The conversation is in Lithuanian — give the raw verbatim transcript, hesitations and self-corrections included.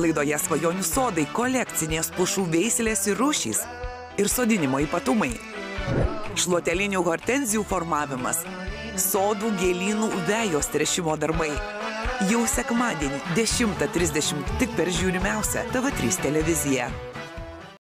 Laidoje Svajonių sodai kolekcinės pušų veislės ir rūšys ir sodinimo ypatumai. Šluotelinių hortenzijų formavimas, sodų gėlynų vejos tręšimo darbai. Jau sekmadienį dešimtą trisdešimt tik per žiūrimiausią T V trys televiziją.